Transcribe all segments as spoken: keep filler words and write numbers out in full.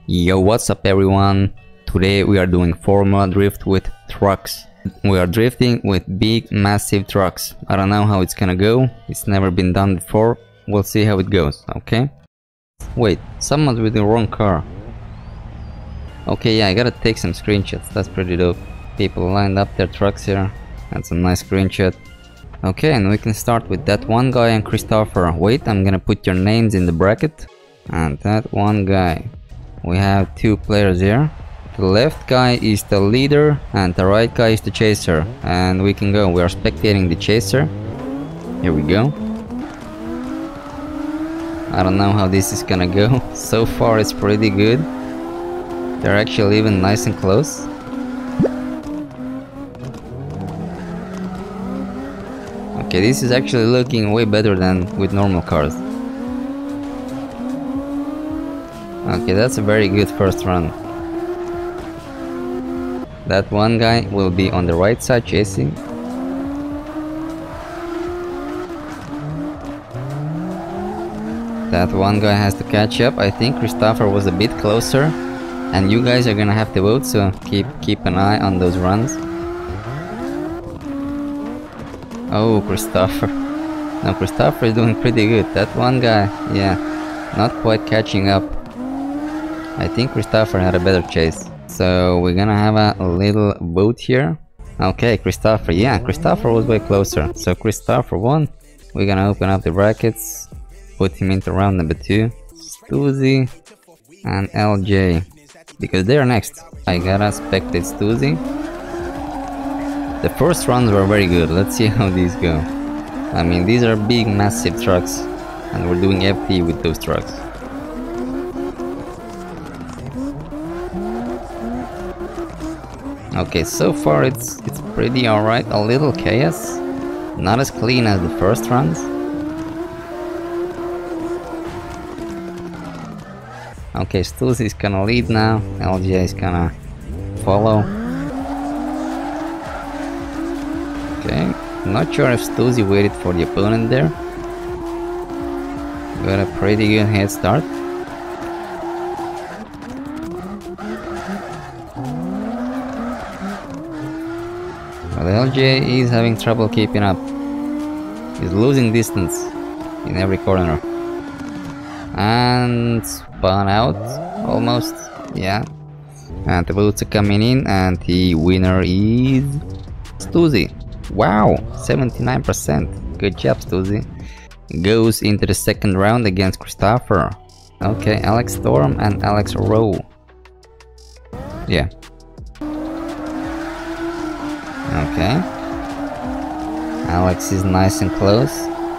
Yo, what's up everyone? Today we are doing Formula Drift with trucks. We are drifting with big massive trucks. I don't know how it's gonna go, it's never been done before. We'll see how it goes, okay? Wait, someone's with the wrong car. Okay, yeah, I gotta take some screenshots, that's pretty dope. People lined up their trucks here. That's a nice screenshot. Okay, and we can start with that one guy and Christopher. Wait, I'm gonna put your names in the bracket. And that one guy. We have two players here. The left guy is the leader and the right guy is the chaser. And we can go. We are spectating the chaser. Here we go. I don't know how this is gonna go. So far it's pretty good. They're actually even nice and close. Okay, this is actually looking way better than with normal cars. Okay, that's a very good first run. That one guy will be on the right side chasing. That one guy has to catch up. I think Christopher was a bit closer. And you guys are gonna have to vote, so keep keep an eye on those runs. Oh, Christopher. No, Christopher is doing pretty good. That one guy, yeah, not quite catching up. I think Christopher had a better chase. So we're gonna have a little vote here. Okay, Christopher, yeah, Christopher was way closer. So Christopher won. We're gonna open up the brackets, put him into round number two. Stuzy and L J, because they're next. I gotta spectate Stuzy. The first runs were very good. Let's see how these go. I mean, these are big, massive trucks, and we're doing F T with those trucks. Okay, so far it's it's pretty alright. A little chaos, not as clean as the first runs. Okay, Stuzy is gonna lead now. L J is gonna follow. Okay, not sure if Stuzy waited for the opponent there. Got a pretty good head start. But L J is having trouble keeping up. He's losing distance in every corner. And spun out, almost, yeah. And the votes are coming in, and the winner is Stuzy. Wow, seventy-nine percent. Good job, Stuzy. Goes into the second round against Christopher. Okay, Alex Storm and Alex Rowe. Yeah. Okay. Alex is nice and close.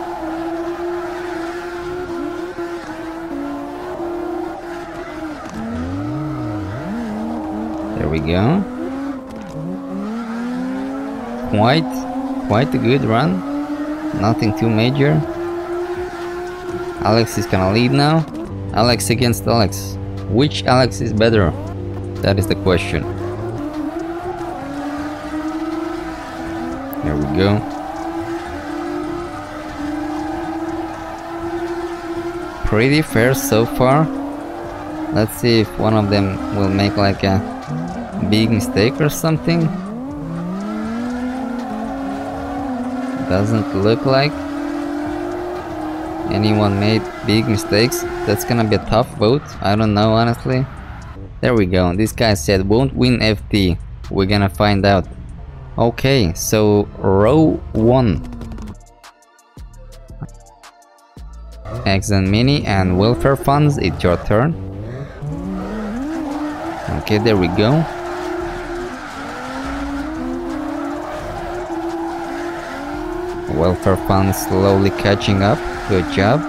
There we go. Quite, quite a good run. Nothing too major. Alex is gonna lead now. Alex against Alex. Which Alex is better? That is the question. There we go. Pretty fair so far. Let's see if one of them will make like a big mistake or something. Doesn't look like anyone made big mistakes. That's gonna be a tough vote. I don't know, honestly. There we go. This guy said won't win F T. We're gonna find out. Okay, so row one. X and Mini and Welfare Funds, it's your turn. Okay, there we go. Welfare Funds slowly catching up. Good job.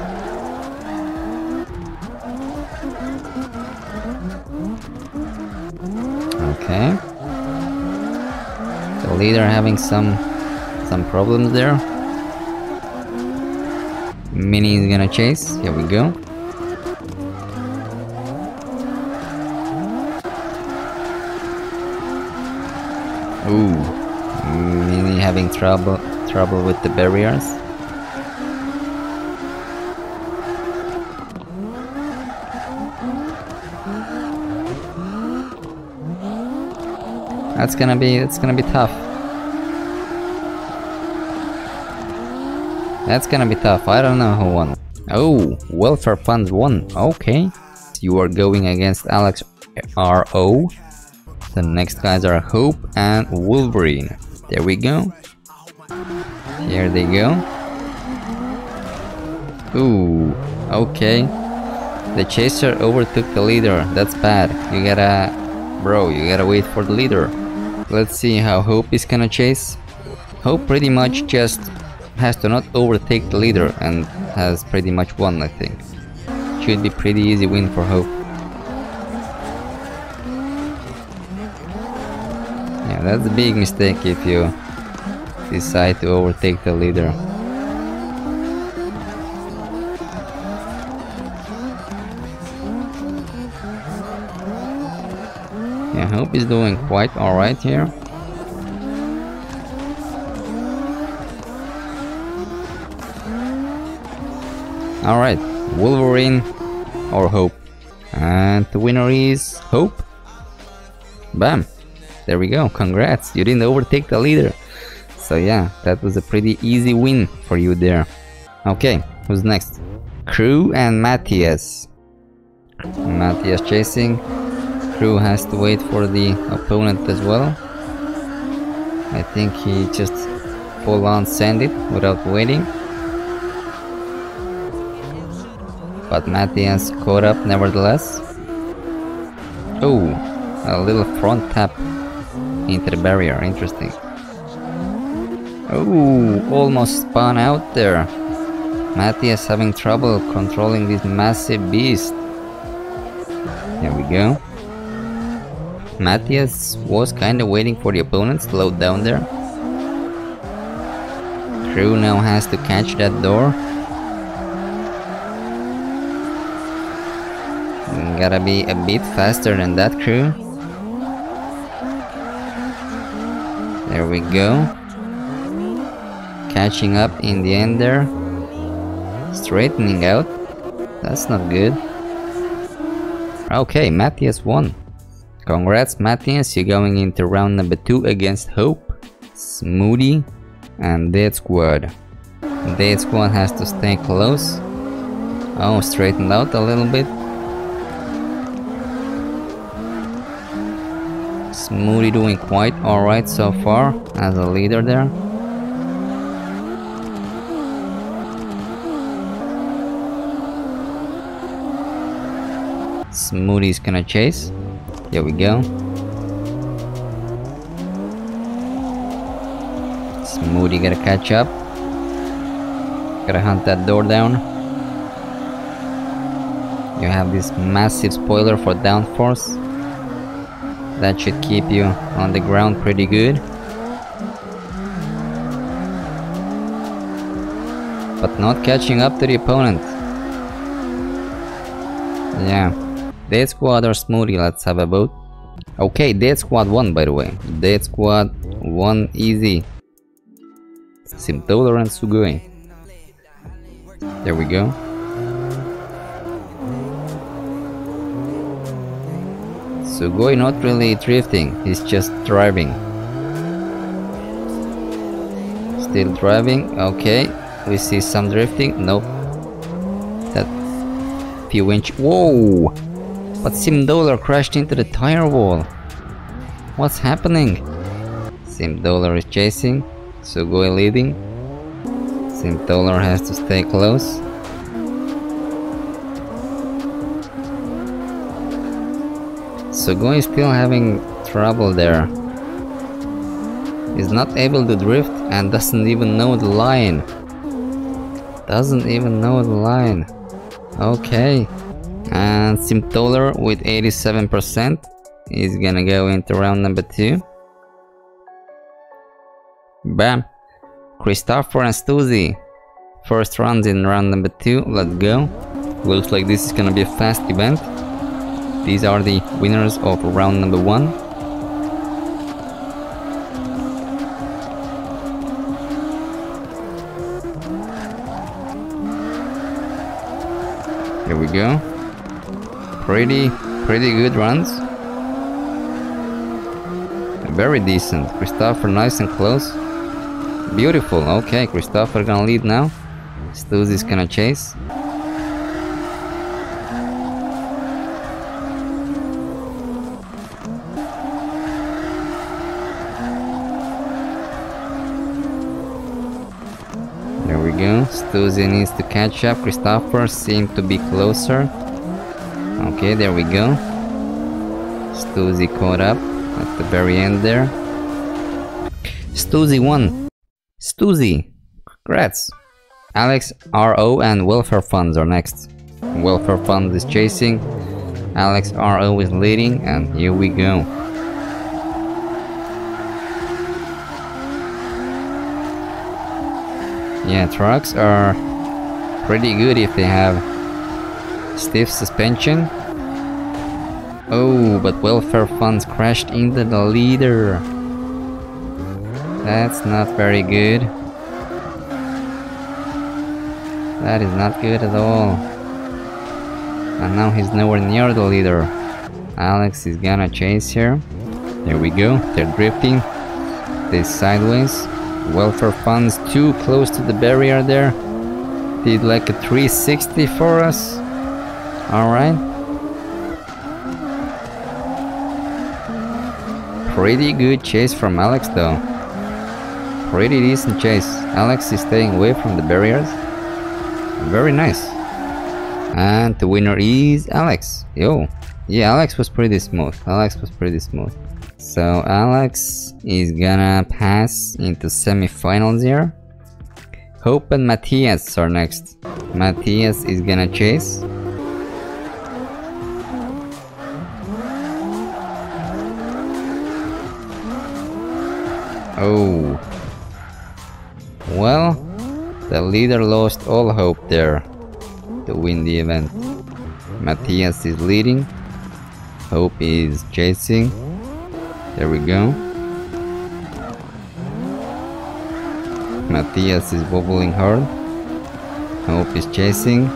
Okay. The leader having some some problems there. Mini is gonna chase. Here we go. Ooh, Mini having trouble trouble with the barriers. That's gonna be, it's gonna be tough. That's gonna be tough. I don't know who won. Oh, Welfare Funds won. Okay. You are going against Alex R O. The next guys are Hope and Wolverine. There we go. Here they go. Ooh, okay. The chaser overtook the leader. That's bad. You gotta... Bro, you gotta wait for the leader. Let's see how Hope is gonna chase. Hope pretty much just has to not overtake the leader and has pretty much won, I think. Should be pretty easy win for Hope. Yeah, that's a big mistake if you decide to overtake the leader. Yeah, Hope is doing quite alright here. Alright, Wolverine or Hope. And the winner is Hope. Bam! There we go, congrats, you didn't overtake the leader. So yeah, that was a pretty easy win for you there. Okay, who's next? Crew and Matthias. Matthias chasing. Crew has to wait for the opponent as well. I think he just full on sent it without waiting. But Matthias caught up nevertheless. Oh, a little front tap into the barrier, interesting. Oh, almost spun out there. Matthias having trouble controlling this massive beast. There we go. Matthias was kinda waiting for the opponent, slowed down there. Crew now has to catch that door. Gotta be a bit faster than that, Crew. There we go. Catching up in the end there. Straightening out. That's not good. Okay, Matthias won. Congrats, Matthias. You're going into round number two against Hope, Smoothie, and Dead Squad. Dead Squad has to stay close. Oh, straightened out a little bit. Smoothie doing quite alright so far as a leader there. Smoothie's gonna chase. Here we go. Smoothie gotta catch up. Gotta hunt that door down. You have this massive spoiler for downforce. That should keep you on the ground pretty good. But not catching up to the opponent. Yeah. Dead Squad or Smoothie, let's have a vote. Okay, Dead Squad won, by the way. Dead Squad won easy. Simtoler and Sugoi. There we go. Sugoi not really drifting, he's just driving. Still driving, okay. We see some drifting, nope. That few inch, whoa! But Simdolar crashed into the tire wall. What's happening? Simdolar is chasing, Sugoi leading. Simdolar has to stay close. Sugoi is still having trouble there. He's not able to drift and doesn't even know the line. Doesn't even know the line. Okay. And Simtoler with eighty-seven percent is gonna go into round number two. Bam. Christopher and Stuzy. First round in round number two. Let's go. Looks like this is gonna be a fast event. These are the winners of round number one. Here we go. Pretty, Pretty good runs. Very decent. Christopher nice and close. Beautiful. Okay, Christopher gonna lead now. Stuzy's gonna chase. There we go. Stuzy needs to catch up. Christopher seemed to be closer. Okay, there we go. Stuzy caught up at the very end there. Stuzy won. Stuzy. Congrats. Alex R O and Welfare Funds are next. Welfare Funds is chasing. Alex R O is leading, and here we go. Yeah, trucks are pretty good if they have stiff suspension. Oh, but Welfare Funds crashed into the leader. That's not very good. That is not good at all. And now he's nowhere near the leader. Alex is gonna chase here. There we go. They're drifting. They sideways. Welfare Funds too close to the barrier there. Did like a three sixty for us. Alright. Pretty good chase from Alex though. Pretty decent chase. Alex is staying away from the barriers. Very nice. And the winner is Alex. Yo. Yeah, Alex was pretty smooth. Alex was pretty smooth. So Alex is gonna pass into semi-finals here. Hope and Matthias are next. Matthias is gonna chase. Oh. Well, the leader lost all hope there to win the event. Matthias is leading. Hope is chasing. There we go. Matthias is wobbling hard. Hope is chasing.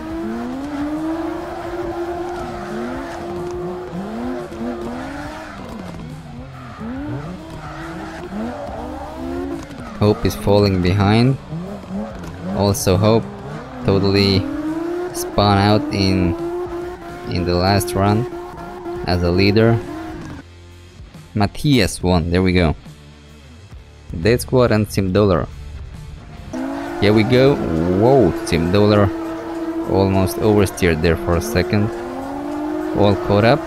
Hope is falling behind. Also Hope totally spun out in in the last run as a leader. Matthias won. There we go. Dead Squad and Sim Dollar. Here we go. Whoa, Sim Dollar almost oversteered there for a second. All caught up.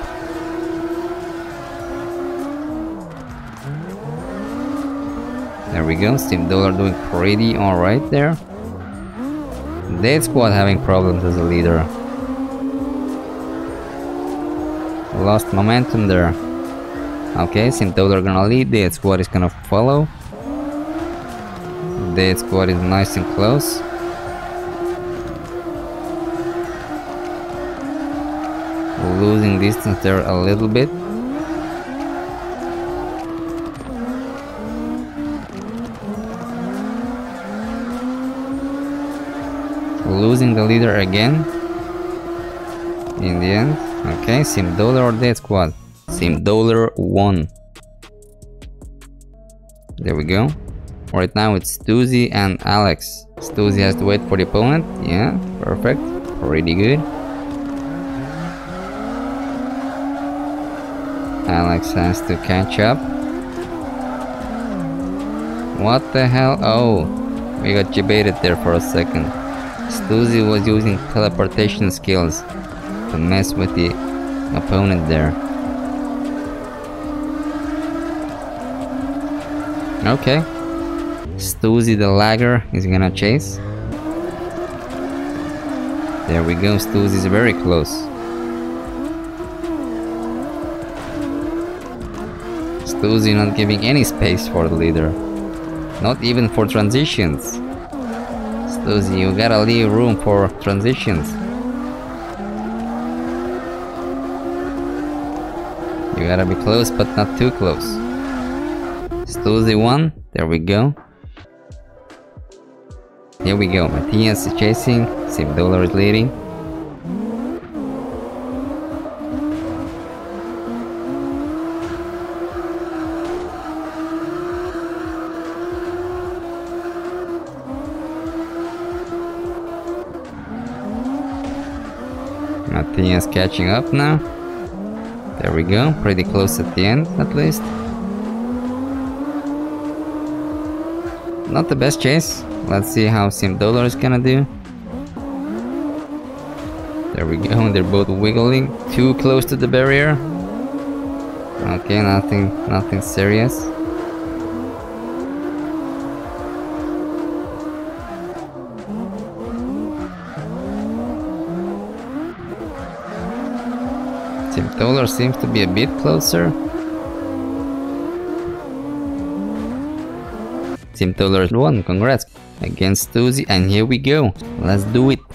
There we go. Sim Dollar doing pretty alright there. Dead Squad having problems as a leader. Lost momentum there. Okay, Sim Dollar gonna lead. Dead Squad is gonna follow. Dead Squad is nice and close. Losing distance there a little bit. Losing the leader again. In the end. Okay, Sim Dollar or Dead Squad? Sim Dollar won. There we go. Right now it's Stuzy and Alex. Stuzy has to wait for the opponent. Yeah, perfect. Pretty good. Alex has to catch up. What the hell? Oh, we got debated there for a second. Stuzy was using teleportation skills to mess with the opponent there. Okay. Stuzy the lagger is gonna chase. There we go. Stuzy is very close. Stuzy not giving any space for the leader. Not even for transitions. Stuzy, you gotta leave room for transitions. You gotta be close but not too close. Stuzy won. There we go. Here we go. Matthias is chasing. Sim Dollar is leading. everything is catching up now. There we go, pretty close at the end at least. Not the best chase. Let's see how SimDollar is gonna do. There we go, they're both wiggling too close to the barrier. Okay, nothing, nothing serious. SimDollar seems to be a bit closer. SimDollar won, congrats, against Stuzy, and here we go, let's do it.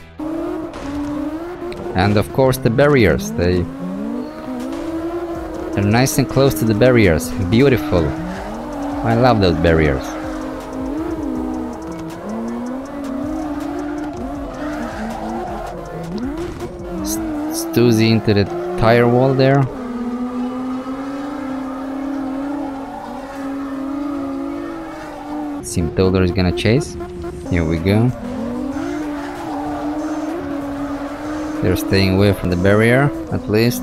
And of course the barriers, they, they're nice and close to the barriers, beautiful. I love those barriers. Stuzy into the tire wall there. SimDollar is gonna chase. Here we go. They're staying away from the barrier, at least.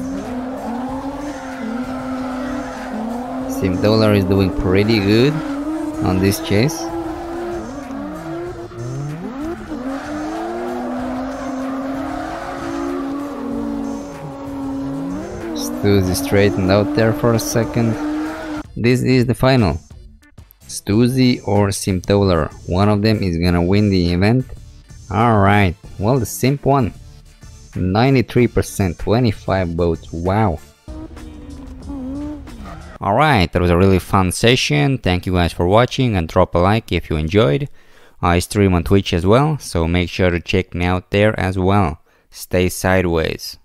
SimDollar is doing pretty good on this chase. Stuzy straightened out there for a second. This is the final. Stuzy or SimDollar, one of them is gonna win the event. Alright, well, the Simp won. ninety-three percent, twenty-five votes, wow. Alright, that was a really fun session. Thank you guys for watching, and drop a like if you enjoyed. I stream on Twitch as well, so make sure to check me out there as well. Stay sideways.